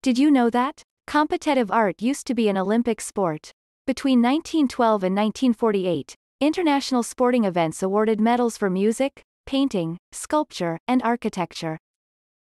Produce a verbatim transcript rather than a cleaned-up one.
Did you know that? Competitive art used to be an Olympic sport. Between nineteen twelve and nineteen forty-eight, international sporting events awarded medals for music, painting, sculpture, and architecture.